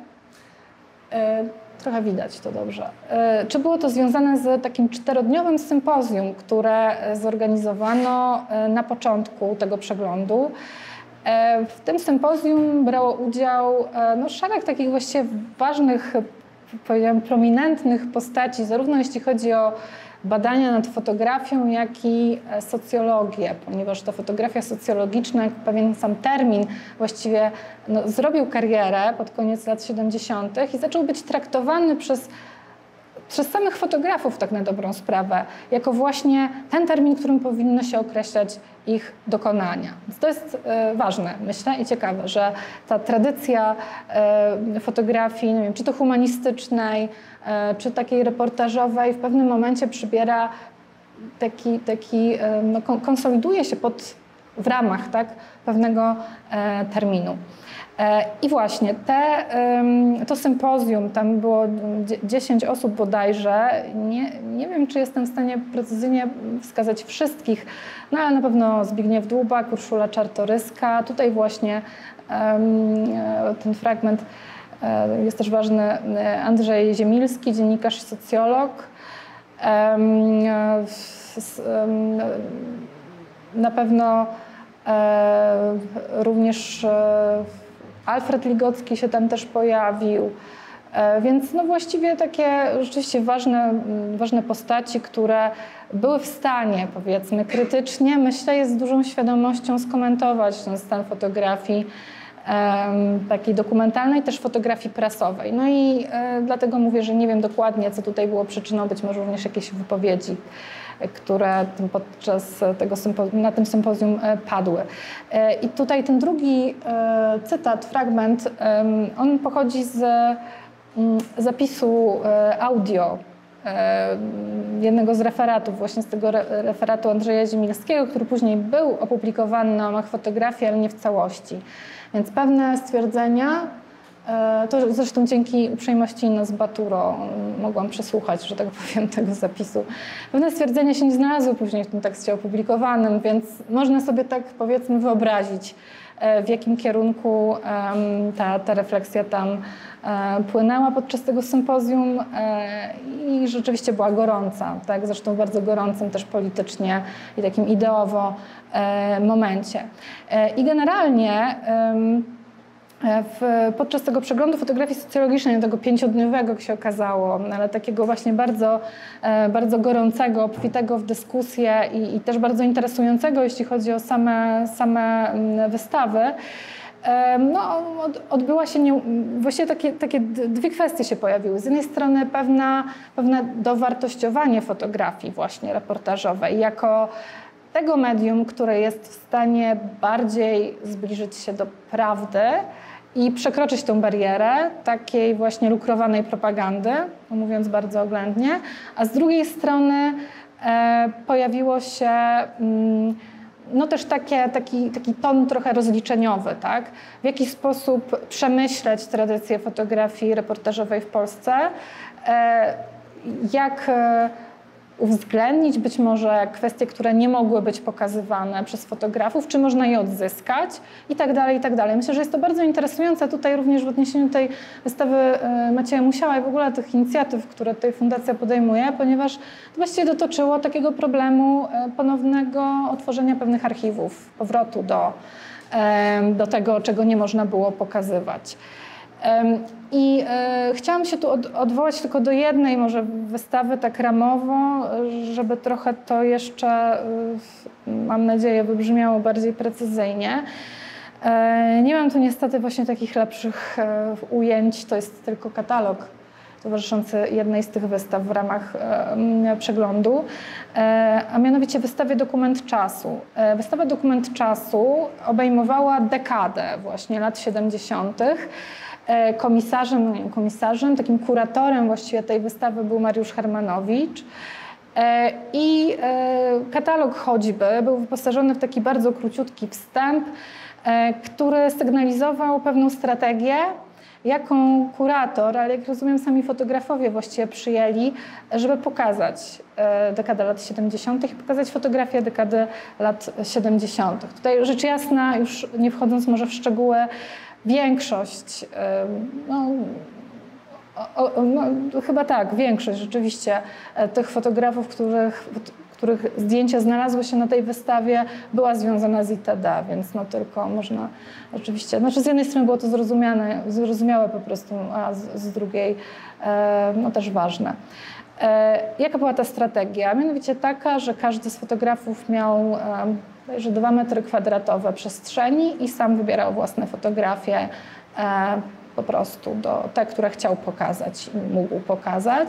Trochę widać to dobrze. Czy było to związane z takim czterodniowym sympozjum, które zorganizowano na początku tego przeglądu? W tym sympozjum brało udział no, szereg takich właściwie ważnych, powiedziałam, prominentnych postaci, zarówno jeśli chodzi o badania nad fotografią, jak i socjologię, ponieważ ta fotografia socjologiczna, jak pewien sam termin, właściwie no, zrobił karierę pod koniec lat siedemdziesiątych i zaczął być traktowany przez, przez samych fotografów, tak na dobrą sprawę, jako właśnie ten termin, którym powinno się określać ich dokonania. Więc to jest e, ważne, myślę, i ciekawe, że ta tradycja e, fotografii, nie wiem, czy to humanistycznej, e, czy takiej reportażowej w pewnym momencie przybiera taki, taki e, no, konsoliduje się pod, w ramach tak, pewnego e, terminu. I właśnie te, to sympozjum, tam było dziesięć osób bodajże, nie, nie wiem, czy jestem w stanie precyzyjnie wskazać wszystkich, no ale na pewno Zbigniew Dłubak, Urszula Czartoryska, tutaj właśnie ten fragment jest też ważny, Andrzej Ziemilski, dziennikarz i socjolog, na pewno również Alfred Ligocki się tam też pojawił, więc no właściwie takie rzeczywiście ważne, ważne postaci, które były w stanie, powiedzmy, krytycznie, myślę, z dużą świadomością skomentować ten stan fotografii takiej dokumentalnej, też fotografii prasowej. No i dlatego mówię, że nie wiem dokładnie, co tutaj było przyczyną, być może również jakieś wypowiedzi, które podczas tego na tym sympozjum padły. I tutaj ten drugi cytat, fragment, on pochodzi z zapisu audio jednego z referatów, właśnie z tego referatu Andrzeja Ziemilskiego, który później był opublikowany na łamach fotografii, ale nie w całości. Więc pewne stwierdzenia, to zresztą dzięki uprzejmości Inna z Baturo mogłam przesłuchać, że tak powiem, tego zapisu. Pewne stwierdzenia się nie znalazły później w tym tekście opublikowanym, więc można sobie tak, powiedzmy, wyobrazić, w jakim kierunku ta, ta refleksja tam płynęła podczas tego sympozjum i rzeczywiście była gorąca, tak? Zresztą w bardzo gorącym też politycznie i takim ideowo momencie. I generalnie W, podczas tego przeglądu fotografii socjologicznej, tego pięciodniowego, jak się okazało, ale takiego właśnie bardzo, bardzo gorącego, obfitego w dyskusję i, i też bardzo interesującego, jeśli chodzi o same, same wystawy, no, od, odbyła się, nie, właściwie takie, takie dwie kwestie się pojawiły. Z jednej strony pewna, pewne dowartościowanie fotografii właśnie reportażowej jako tego medium, które jest w stanie bardziej zbliżyć się do prawdy i przekroczyć tę barierę takiej właśnie lukrowanej propagandy, mówiąc bardzo oględnie, a z drugiej strony e, pojawiło się mm, no też takie, taki, taki ton trochę rozliczeniowy, tak? W jaki sposób przemyśleć tradycję fotografii reportażowej w Polsce, e, jak e, uwzględnić być może kwestie, które nie mogły być pokazywane przez fotografów, czy można je odzyskać i tak dalej, i tak dalej. Myślę, że jest to bardzo interesujące tutaj również w odniesieniu do tej wystawy Macieja Musiała i w ogóle tych inicjatyw, które tutaj Fundacja podejmuje, ponieważ to właściwie dotyczyło takiego problemu ponownego otworzenia pewnych archiwów, powrotu do, do tego, czego nie można było pokazywać. I e, chciałam się tu od, odwołać tylko do jednej może wystawy tak ramowo, żeby trochę to jeszcze, e, mam nadzieję, wybrzmiało bardziej precyzyjnie. E, nie mam tu niestety właśnie takich lepszych e, ujęć, to jest tylko katalog towarzyszący jednej z tych wystaw w ramach e, przeglądu, e, a mianowicie wystawie Dokument Czasu. E, wystawa Dokument Czasu obejmowała dekadę właśnie lat siedemdziesiątych. Komisarzem, nie, komisarzem, takim kuratorem właściwie tej wystawy był Mariusz Hermanowicz i katalog choćby był wyposażony w taki bardzo króciutki wstęp, który sygnalizował pewną strategię jaką kurator, ale jak rozumiem sami fotografowie właściwie przyjęli, żeby pokazać dekadę lat siedemdziesiątych i pokazać fotografię dekady lat siedemdziesiątych. Tutaj rzecz jasna, już nie wchodząc może w szczegóły, większość, no, o, o, no, chyba tak, większość rzeczywiście tych fotografów, których, których zdjęcia znalazły się na tej wystawie, była związana z I T D, więc no tylko można oczywiście, znaczy z jednej strony było to zrozumiane, zrozumiałe po prostu, a z, z drugiej no też ważne. Jaka była ta strategia? Mianowicie taka, że każdy z fotografów miał że dwa metry kwadratowe przestrzeni i sam wybierał własne fotografie po prostu, do, te, które chciał pokazać i mógł pokazać.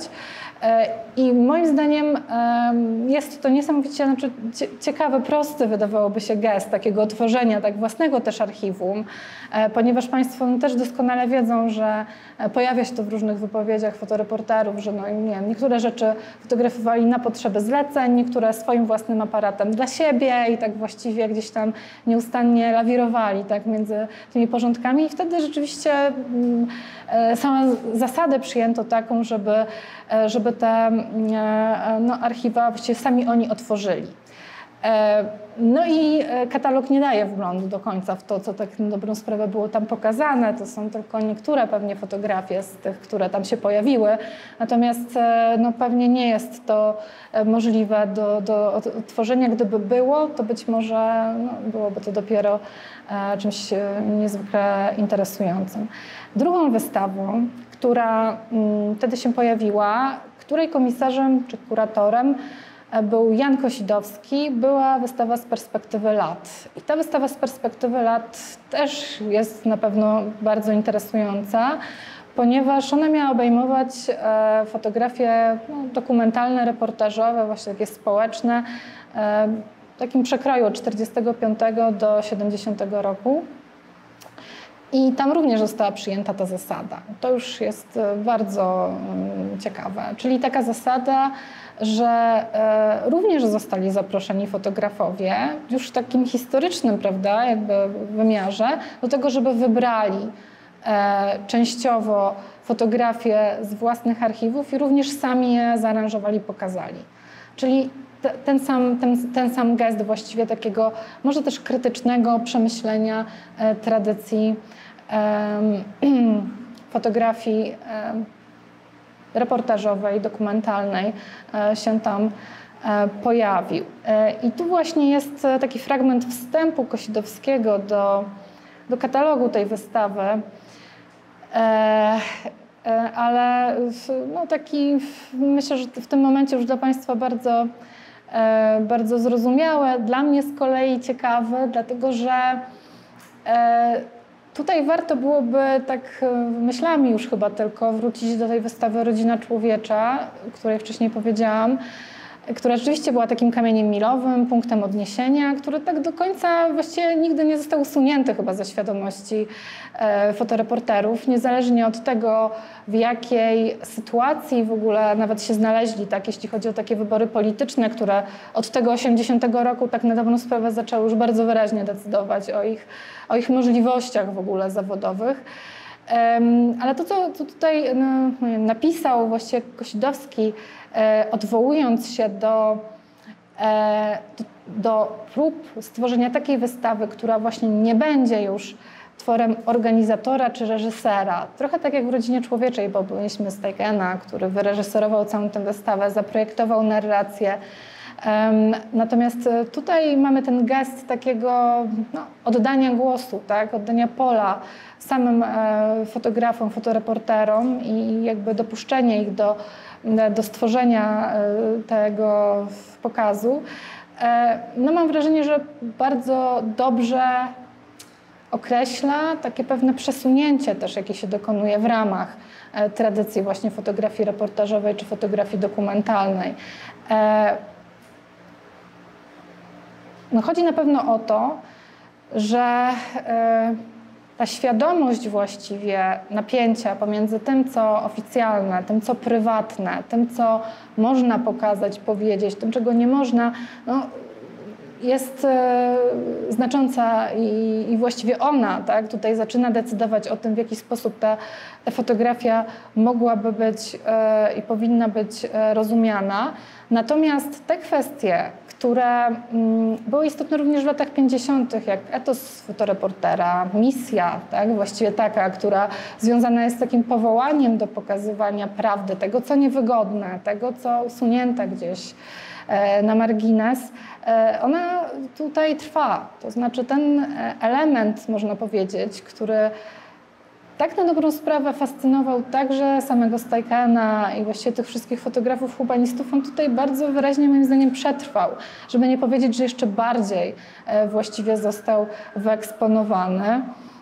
I moim zdaniem jest to niesamowicie znaczy, ciekawy, prosty wydawałoby się gest takiego otworzenia tak własnego też archiwum, ponieważ Państwo też doskonale wiedzą, że pojawia się to w różnych wypowiedziach fotoreporterów, że no, nie wiem, niektóre rzeczy fotografowali na potrzeby zleceń, niektóre swoim własnym aparatem dla siebie i tak właściwie gdzieś tam nieustannie lawirowali tak, między tymi porządkami i wtedy rzeczywiście samą zasadę przyjęto taką, żeby, żeby te no, archiwa właściwie sami oni otworzyli. No i katalog nie daje wglądu do końca w to, co tak na dobrą sprawę było tam pokazane. To są tylko niektóre pewnie fotografie z tych, które tam się pojawiły. Natomiast no, pewnie nie jest to możliwe do, do odtworzenia. Gdyby było, to być może no, byłoby to dopiero czymś niezwykle interesującym. Drugą wystawą, która mm, wtedy się pojawiła, której komisarzem czy kuratorem był Jan Kosidowski, była wystawa z perspektywy lat. I ta wystawa z perspektywy lat też jest na pewno bardzo interesująca, ponieważ ona miała obejmować e, fotografie no, dokumentalne, reportażowe, właśnie takie społeczne, e, w takim przekroju od czterdziestego piątego do siedemdziesiątego roku. I tam również została przyjęta ta zasada. To już jest bardzo um, ciekawe. Czyli taka zasada, że e, również zostali zaproszeni fotografowie już w takim historycznym, prawda, jakby wymiarze, do tego, żeby wybrali e, częściowo fotografie z własnych archiwów i również sami je zaaranżowali, pokazali. Czyli te, ten, sam, ten, ten sam gest właściwie takiego może też krytycznego przemyślenia e, tradycji e, fotografii e, reportażowej, dokumentalnej się tam pojawił. I tu właśnie jest taki fragment wstępu Kosidowskiego do, do katalogu tej wystawy, ale no taki, myślę, że w tym momencie już dla Państwa bardzo, bardzo zrozumiałe, dla mnie z kolei ciekawe, dlatego że tutaj warto byłoby, tak myślami już chyba tylko, wrócić do tej wystawy Rodzina Człowiecza, o której wcześniej powiedziałam, która rzeczywiście była takim kamieniem milowym, punktem odniesienia, który tak do końca właściwie nigdy nie został usunięty chyba ze świadomości e, fotoreporterów, niezależnie od tego, w jakiej sytuacji w ogóle nawet się znaleźli, tak, jeśli chodzi o takie wybory polityczne, które od tego osiemdziesiątego roku tak na dobrą sprawę zaczęły już bardzo wyraźnie decydować o ich, o ich możliwościach w ogóle zawodowych. Um, ale to, co, co tutaj no, napisał właściwie Kosidowski, e, odwołując się do, e, do, do prób stworzenia takiej wystawy, która właśnie nie będzie już tworem organizatora czy reżysera. Trochę tak jak w Rodzinie Człowieczej, bo byliśmy Steigena, który wyreżyserował całą tę wystawę, zaprojektował narrację. Um, natomiast tutaj mamy ten gest takiego no, oddania głosu, tak? Oddania pola samym e, fotografom, fotoreporterom i jakby dopuszczenie ich do, do stworzenia e, tego pokazu. E, no mam wrażenie, że bardzo dobrze określa takie pewne przesunięcie też, jakie się dokonuje w ramach e, tradycji właśnie fotografii reportażowej czy fotografii dokumentalnej. E, No chodzi na pewno o to, że y, ta świadomość właściwie napięcia pomiędzy tym, co oficjalne, tym, co prywatne, tym, co można pokazać, powiedzieć, tym, czego nie można, no, jest znacząca i, i właściwie ona, tak, tutaj zaczyna decydować o tym, w jaki sposób ta, ta fotografia mogłaby być i powinna być rozumiana. Natomiast te kwestie, które były istotne również w latach pięćdziesiątych, jak etos fotoreportera, misja, tak, właściwie taka, która związana jest z takim powołaniem do pokazywania prawdy, tego, co niewygodne, tego, co usunięte gdzieś na margines, ona tutaj trwa. To znaczy ten element, można powiedzieć, który tak na dobrą sprawę fascynował także samego Steikena i właściwie tych wszystkich fotografów humanistów, on tutaj bardzo wyraźnie moim zdaniem przetrwał, żeby nie powiedzieć, że jeszcze bardziej właściwie został wyeksponowany.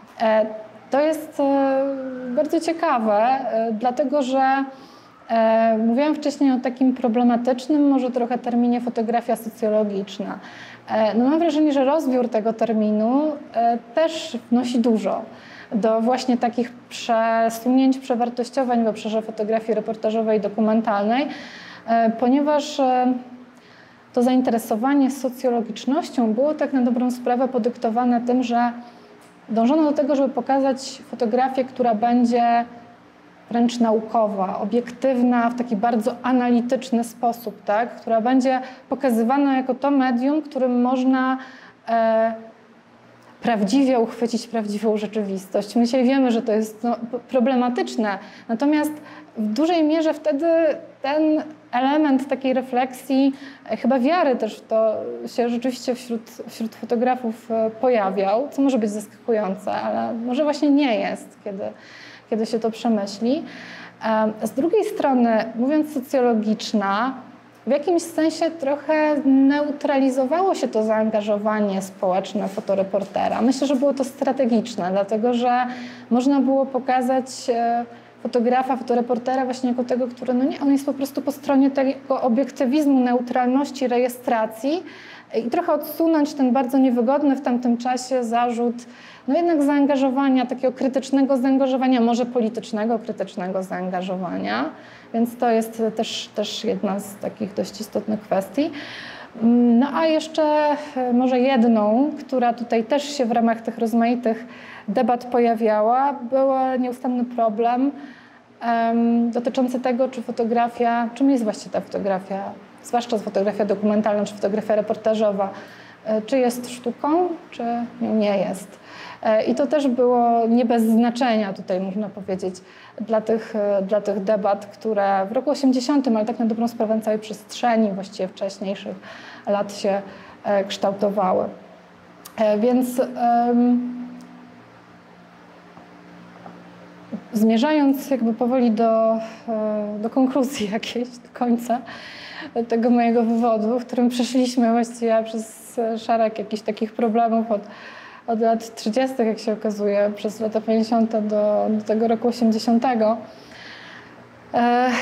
To jest bardzo ciekawe, dlatego że mówiłam wcześniej o takim problematycznym, może trochę terminie fotografia socjologiczna. No mam wrażenie, że rozbiór tego terminu też wnosi dużo do właśnie takich przesunięć, przewartościowań w obszarze fotografii reportażowej i dokumentalnej, ponieważ to zainteresowanie socjologicznością było tak na dobrą sprawę podyktowane tym, że dążono do tego, żeby pokazać fotografię, która będzie wręcz naukowa, obiektywna, w taki bardzo analityczny sposób, tak? Która będzie pokazywana jako to medium, którym można e, prawdziwie uchwycić prawdziwą rzeczywistość. My dzisiaj wiemy, że to jest no, problematyczne, natomiast w dużej mierze wtedy ten element takiej refleksji, e, chyba wiary też w to się rzeczywiście wśród, wśród fotografów e, pojawiał, co może być zaskakujące, ale może właśnie nie jest, kiedy kiedy się to przemyśli. Z drugiej strony, mówiąc socjologiczna, w jakimś sensie trochę neutralizowało się to zaangażowanie społeczne fotoreportera. Myślę, że było to strategiczne, dlatego że można było pokazać fotografa, fotoreportera właśnie jako tego, który, no nie, on jest po prostu po stronie tego obiektywizmu, neutralności, rejestracji i trochę odsunąć ten bardzo niewygodny w tamtym czasie zarzut, no jednak zaangażowania, takiego krytycznego zaangażowania, może politycznego, krytycznego zaangażowania, więc to jest też, też jedna z takich dość istotnych kwestii. No a jeszcze może jedną, która tutaj też się w ramach tych rozmaitych debat pojawiała, był nieustanny problem um, dotyczący tego, czy fotografia, czym jest właściwie ta fotografia, zwłaszcza fotografia dokumentalna, czy fotografia reportażowa, czy jest sztuką, czy nie jest. I to też było nie bez znaczenia tutaj, można powiedzieć, dla tych, dla tych debat, które w roku osiemdziesiątym, ale tak na dobrą sprawę na całej przestrzeni właściwie wcześniejszych lat się kształtowały. Więc um, zmierzając jakby powoli do, do konkluzji jakiejś, do końca tego mojego wywodu, w którym przeszliśmy właściwie przez szereg jakichś takich problemów od od lat trzydziestych, jak się okazuje, przez lata pięćdziesiąte do, do tego roku osiemdziesiątego. E,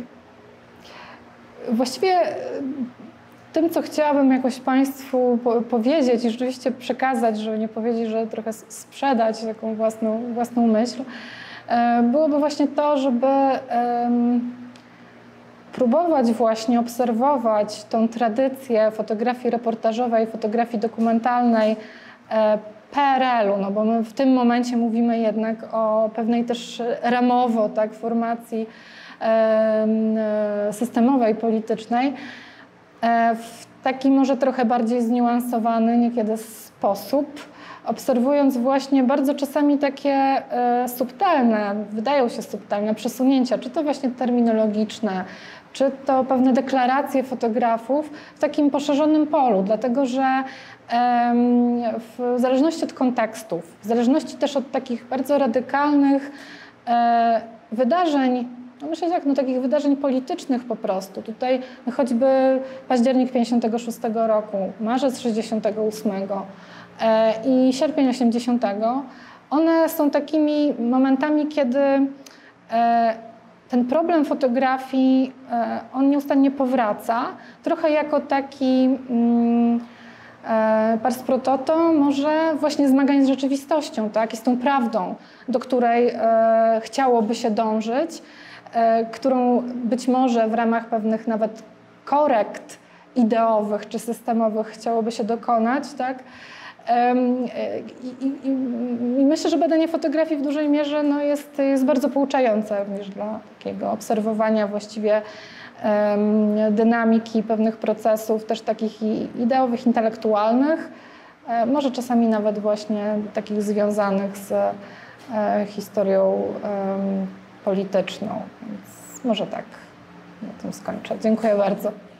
właściwie tym, co chciałabym jakoś Państwu po, powiedzieć i rzeczywiście przekazać, żeby nie powiedzieć, że trochę sprzedać taką własną, własną myśl, e, byłoby właśnie to, żeby e, próbować właśnie obserwować tą tradycję fotografii reportażowej, fotografii dokumentalnej e, P R L-u, no bo my w tym momencie mówimy jednak o pewnej też ramowo tak, formacji e, systemowej, politycznej, e, w taki może trochę bardziej zniuansowany niekiedy sposób, obserwując właśnie bardzo czasami takie e, subtelne, wydają się subtelne przesunięcia, czy to właśnie terminologiczne, czy to pewne deklaracje fotografów w takim poszerzonym polu, dlatego że w zależności od kontekstów, w zależności też od takich bardzo radykalnych e, wydarzeń, no myślę tak, no takich wydarzeń politycznych po prostu. Tutaj no choćby październik pięćdziesiątego szóstego roku, marzec sześćdziesiątego ósmego e, i sierpień osiemdziesiątego, one są takimi momentami, kiedy e, ten problem fotografii, e, on nieustannie powraca, trochę jako taki mm, pars pro toto może właśnie zmagań z rzeczywistością, tak? I z tą prawdą, do której e, chciałoby się dążyć, e, którą być może w ramach pewnych nawet korekt ideowych czy systemowych chciałoby się dokonać, tak? I, i, I myślę, że badanie fotografii w dużej mierze no, jest, jest bardzo pouczające również dla takiego obserwowania właściwie um, dynamiki pewnych procesów, też takich ideowych, intelektualnych, e, może czasami nawet właśnie takich związanych z e, historią e, polityczną. Więc może tak na tym skończę. Dziękuję bardzo.